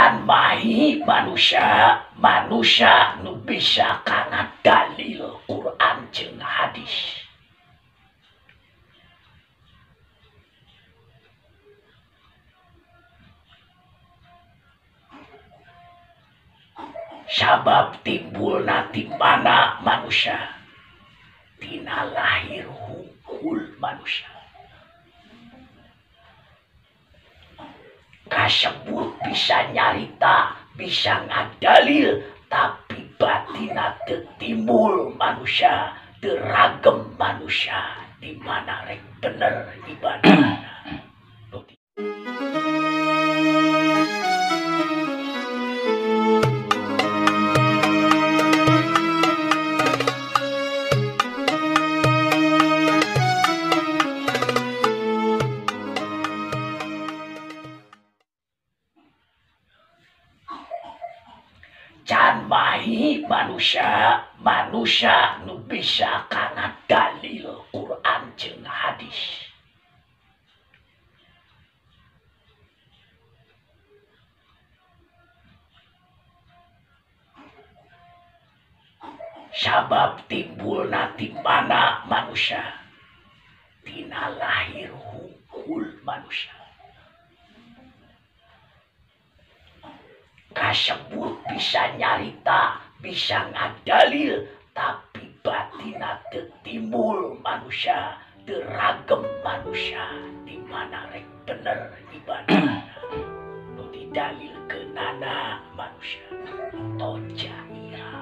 Can mahi manusia nu bisa kana dalil Quran jeung hadis. Sabab timbulna ti mana manusia tina lahir hungkul manusia. Kasebut bisa nyarita, bisa ngadalil, tapi batina teu timbul manusia, teu ragem manusia, di mana rek bener ibadahna. Can mahi manusia nu bisa kana dalil Quran jeung hadis. Sabab timbulna ti mana manusia tina lahir hungkul manusia. Kasebut bisa nyarita, bisa ngadalil, tapi batina teu timbul manusia, teu ragem manusia, di mana rek bener ibadahna. Nu didalilkeunana manusia tojaira.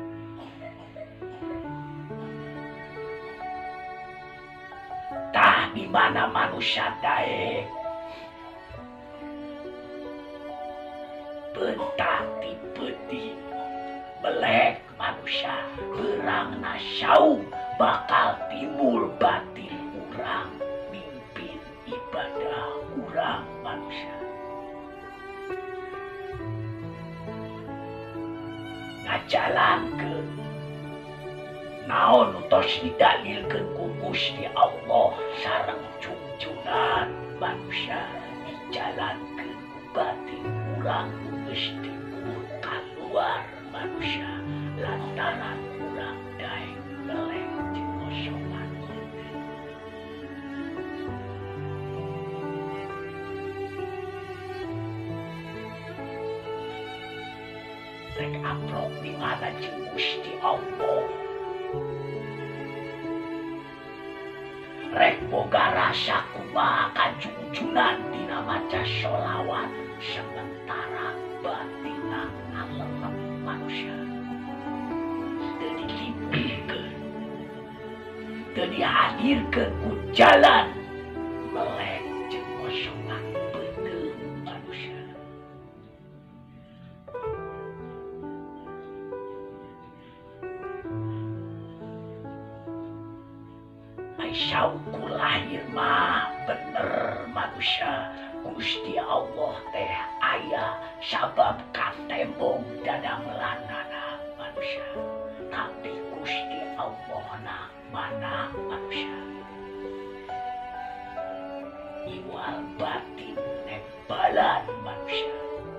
Tah di mana manusia daek bentak ti peti melek manusia berangna saung bakal timbul batin urang mimpin ibadah urang manusia. Ngajalankeun naon nu tos didalilkeun ku Gusti Allah sareng junjunan manusia dijalankeun ku batin urang Gusti keluar manusia lantaran urang daek melek jeung kosongan. Rek aplok di mana jeung Gusti Allah. Rek boga rasa kumaha kajungjunan dina maca sholawat sementara batina ngalelep manusia teu dilimpikeun, teu dihadirkeun ku jalan melek jeung kosongan beuteung manusia. Ai sauku lahir mah bener manusia. Gusti Allah teh aya sabab katembong dadamelanana manusia, tapi Gusti Allah na mana manusia. Iwal batin nembalan manusia.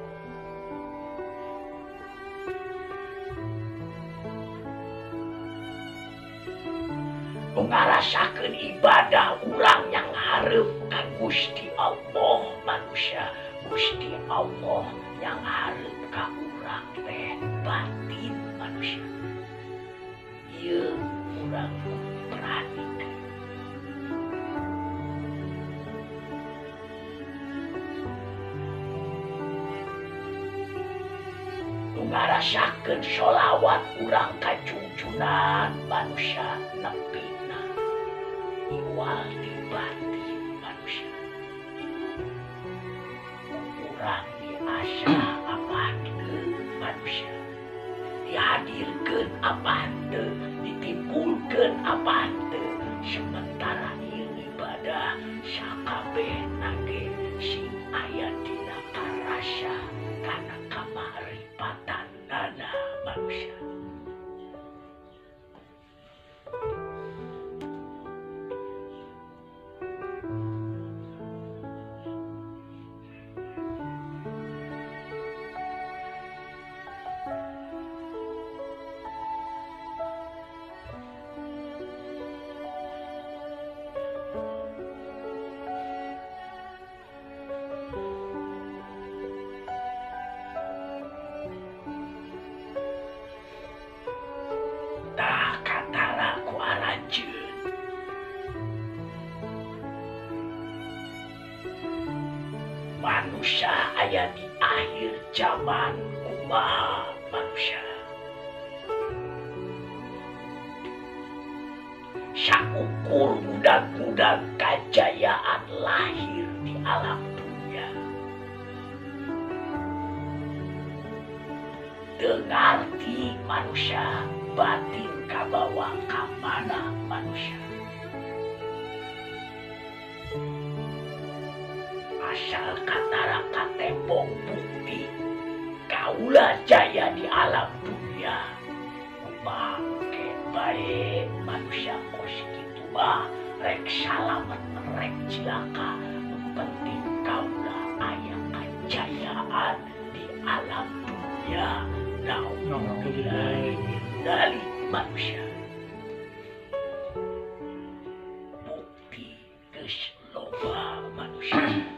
Ngarasakeun ibadah urang yang hareup ka Gusti Allah manusia. Gusti Allah yang hareup ka urang teh batin manusia. Ieu urang perhatikeun. Ngarasakeun sholawat urang ka junjunan manusia nepi iwal di batin manusia. Urang diasa apahkeun manusia, dihadirkeun apahkeun, ditimbulkeun apahkeun, sementara ieu ibadah sakabehna ge sing aya dina karasa kana kamaripatanana manusia. aya di akhir zaman kumaha manusia. Saukur budak-budak kajayaan lahir di alam dunia. Dengarti manusia batin kabawa kamana manusia. Asal katara katembong bukti kaulah jaya di alam dunia. Bangke baik manusia kos gitu bah rek salamet rek cilaka penting kaulah aya kejayaan di alam dunia. Nauzubillahi dari manusia. Bukti geus loba manusia.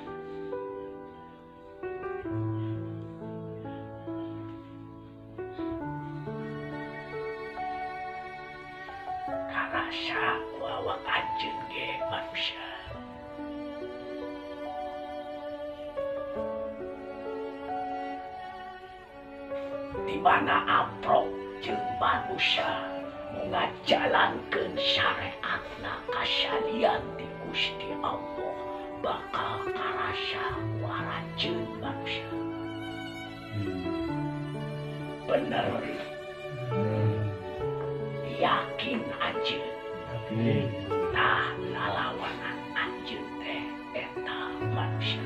Karasa wawak anjeun ge manusia. Di mana amprok jeung manusia ngajalankeun syariatna kasalian di Gusti Allah bakal karasa warajeun manusia. Bener. Yakin anjeun. Nah, lalawanan anjeun teh eta manusia.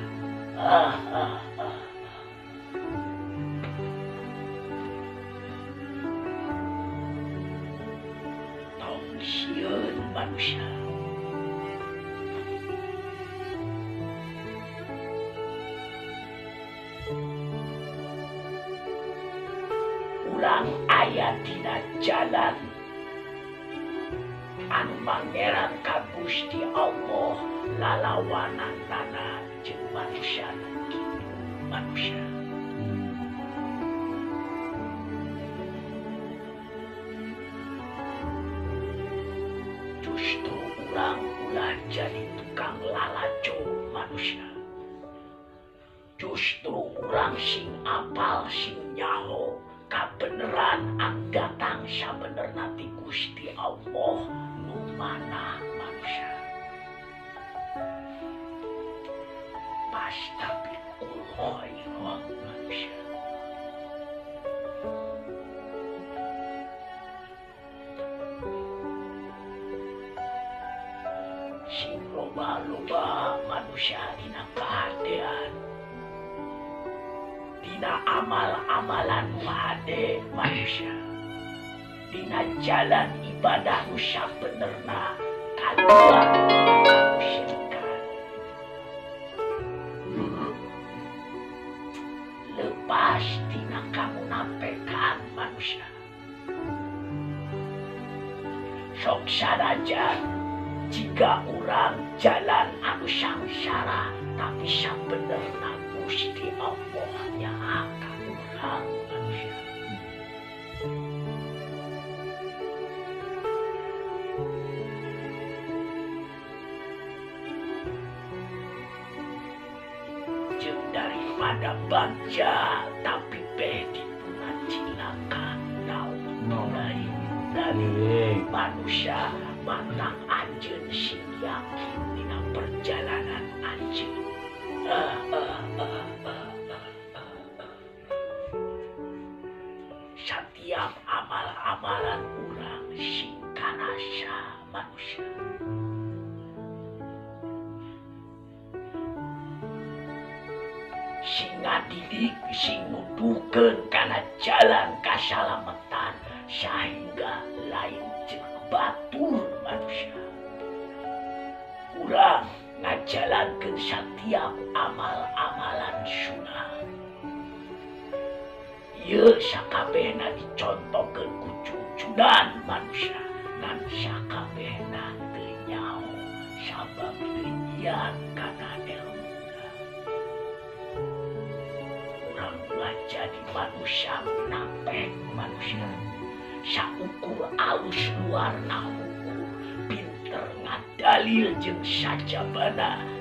Tong sieun manusia. Urang aya dina jalan anu mangeran ka Gusti Allah lalawanannana jeung manusia kitu manusia. Justru urang ulah jadi tukang lalajo manusia. Justru urang sing apal sing nyaho kabeneran anu datang sabenerna ti Gusti Allah nu mana manusia. Astagfirullah manusia. Sing loba-loba manusia dina kahadean. Dina amal-amalan wade manusia. Dina jalan ibadah nu sabenerna kaluar kemusyrikan. Lepas dina kamunafikan manusia. Sok sadajan jika urang jalan anu sangsara tapi sabenerna Gusti Allah nyaha ka urang manusia. Jeung daripada bagja tapi beh dipuna cilaka naudzubillahi dari manusia mantang anjeun sing yakin dina perjalanan anjeun. Setiap amal-amalan urang sing karasa manusia. Sing ngadidik, sing nuduhkeun kana jalan kasalametan sehingga lain jeung batur manusia. Urang ngajalankeun setiap amal-amalan sunnah. Ieu sakabehna dicontohkeun ku cucudan manusia ngan sakabehna teu nyaho sabab teu nyian kana ilmuna. Urang ulah jadi manusia munafik manusia. Saukur alus luarna ukur pinter ngadalil jeung sajabana